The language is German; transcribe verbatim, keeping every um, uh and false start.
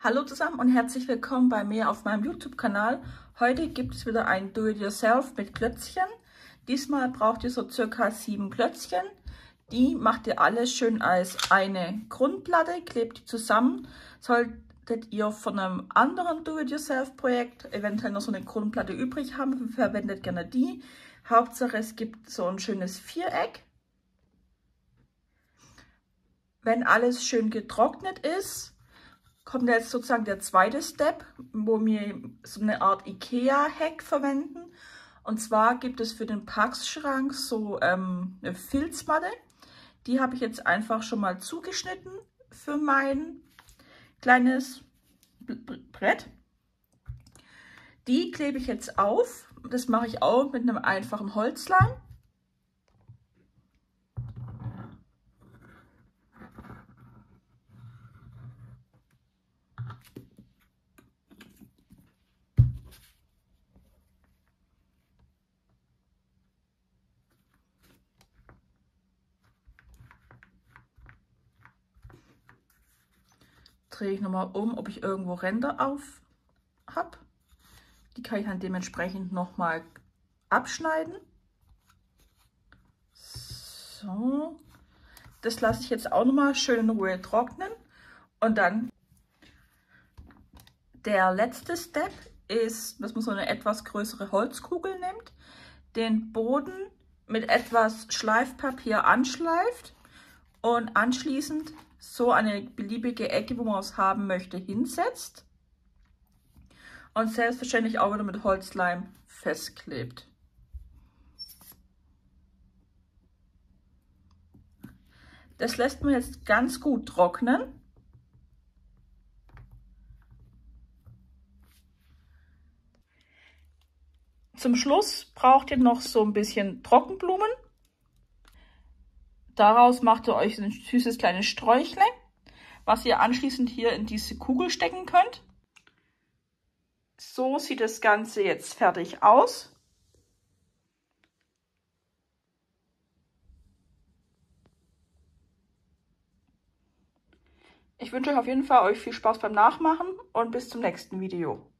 Hallo zusammen und herzlich willkommen bei mir auf meinem YouTube-Kanal. Heute gibt es wieder ein Do-it-yourself mit Klötzchen. Diesmal braucht ihr so circa sieben Klötzchen. Die macht ihr alles schön als eine Grundplatte, klebt die zusammen. Solltet ihr von einem anderen Do-it-yourself-Projekt eventuell noch so eine Grundplatte übrig haben, verwendet gerne die. Hauptsache es gibt so ein schönes Viereck. Wenn alles schön getrocknet ist, kommt jetzt sozusagen der zweite Step, wo wir so eine Art Ikea-Hack verwenden. Und zwar gibt es für den Packschrank so ähm, eine Filzmatte. Die habe ich jetzt einfach schon mal zugeschnitten für mein kleines Brett. Die klebe ich jetzt auf. Das mache ich auch mit einem einfachen Holzleim. Drehe ich nochmal um, ob ich irgendwo Ränder auf habe. Die kann ich dann dementsprechend nochmal abschneiden. So, das lasse ich jetzt auch nochmal schön in Ruhe trocknen. Und dann der letzte Step ist, dass man so eine etwas größere Holzkugel nimmt, den Boden mit etwas Schleifpapier anschleift und anschließend so eine beliebige Ecke, wo man es haben möchte, hinsetzt und selbstverständlich auch wieder mit Holzleim festklebt. Das lässt man jetzt ganz gut trocknen. Zum Schluss braucht ihr noch so ein bisschen Trockenblumen. Daraus macht ihr euch ein süßes kleines Sträuchle, was ihr anschließend hier in diese Kugel stecken könnt. So sieht das Ganze jetzt fertig aus. Ich wünsche euch auf jeden Fall euch viel Spaß beim Nachmachen und bis zum nächsten Video.